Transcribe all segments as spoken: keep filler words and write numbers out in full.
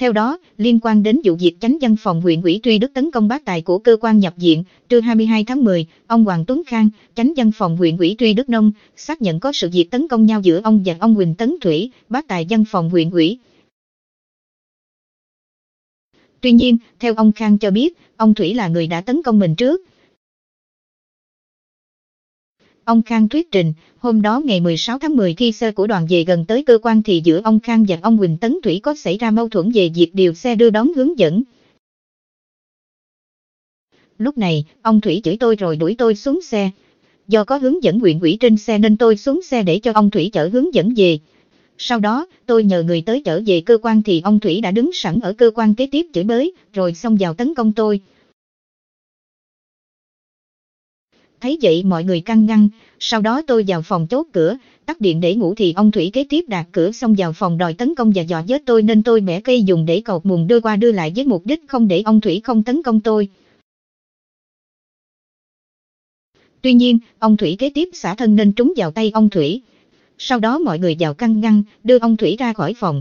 Theo đó, liên quan đến vụ việc chánh văn phòng huyện ủy Tuy Đức tấn công bác tài của cơ quan nhập viện, trưa hai mươi hai tháng mười, ông Hoàng Tuấn Khang, chánh văn phòng huyện ủy Tuy Đức Nông, xác nhận có sự việc tấn công nhau giữa ông và ông Huỳnh Tấn Thủy, bác tài văn phòng huyện ủy. Tuy nhiên, theo ông Khang cho biết, ông Thủy là người đã tấn công mình trước. Ông Khang thuyết trình, hôm đó ngày mười sáu tháng mười khi xe của đoàn về gần tới cơ quan thì giữa ông Khang và ông Huỳnh Tấn Thủy có xảy ra mâu thuẫn về việc điều xe đưa đón hướng dẫn. Lúc này, ông Thủy chửi tôi rồi đuổi tôi xuống xe. Do có hướng dẫn huyện ủy trên xe nên tôi xuống xe để cho ông Thủy chở hướng dẫn về. Sau đó, tôi nhờ người tới chở về cơ quan thì ông Thủy đã đứng sẵn ở cơ quan kế tiếp chửi bới, rồi xông vào tấn công tôi. Thấy vậy mọi người can ngăn, sau đó tôi vào phòng chốt cửa, tắt điện để ngủ thì ông Thủy kế tiếp đạp cửa xông vào phòng đòi tấn công và dọa giết tôi nên tôi bẻ cây dùng để cột mùng đưa qua đưa lại với mục đích không để ông Thủy không tấn công tôi. Tuy nhiên, ông Thủy kế tiếp xả thân nên trúng vào tay ông Thủy. Sau đó mọi người vào can ngăn, đưa ông Thủy ra khỏi phòng.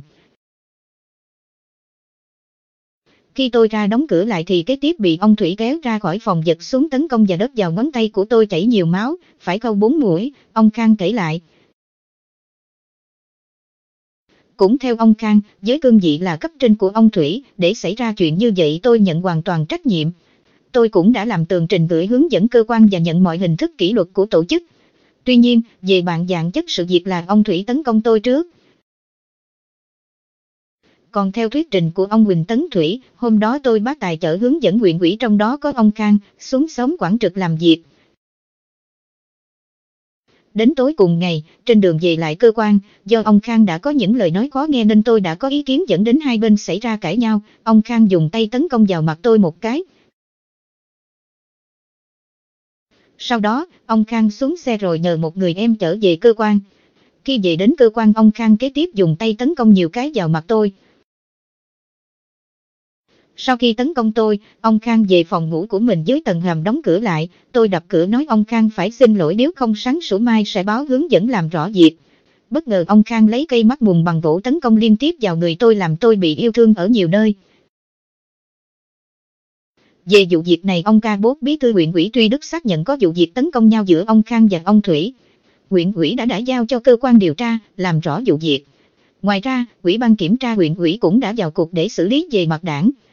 Khi tôi ra đóng cửa lại thì kế tiếp bị ông Thủy kéo ra khỏi phòng giật xuống tấn công và đớp vào ngón tay của tôi chảy nhiều máu, phải khâu bốn mũi, ông Khang kể lại. Cũng theo ông Khang, với cương vị là cấp trên của ông Thủy, để xảy ra chuyện như vậy tôi nhận hoàn toàn trách nhiệm. Tôi cũng đã làm tường trình gửi hướng dẫn cơ quan và nhận mọi hình thức kỷ luật của tổ chức. Tuy nhiên, về bản dạng chất sự việc là ông Thủy tấn công tôi trước. Còn theo thuyết trình của ông Huỳnh Tấn Thủy, hôm đó tôi bác tài chở hướng dẫn huyện ủy trong đó có ông Khang, xuống xóm Quảng Trực làm việc. Đến tối cùng ngày, trên đường về lại cơ quan, do ông Khang đã có những lời nói khó nghe nên tôi đã có ý kiến dẫn đến hai bên xảy ra cãi nhau, ông Khang dùng tay tấn công vào mặt tôi một cái. Sau đó, ông Khang xuống xe rồi nhờ một người em chở về cơ quan. Khi về đến cơ quan ông Khang kế tiếp dùng tay tấn công nhiều cái vào mặt tôi. Sau khi tấn công tôi, ông Khang về phòng ngủ của mình dưới tầng hầm đóng cửa lại, tôi đập cửa nói ông Khang phải xin lỗi nếu không sáng sủa mai sẽ báo hướng dẫn làm rõ việc. Bất ngờ ông Khang lấy cây mắc mùng bằng gỗ tấn công liên tiếp vào người tôi làm tôi bị yêu thương ở nhiều nơi. Về vụ việc này ông Ca Bốt bí thư huyện ủy Tuy Đức xác nhận có vụ việc tấn công nhau giữa ông Khang và ông Thủy. Huyện ủy đã đã giao cho cơ quan điều tra, làm rõ vụ việc. Ngoài ra, Ủy ban kiểm tra huyện ủy cũng đã vào cuộc để xử lý về mặt đảng.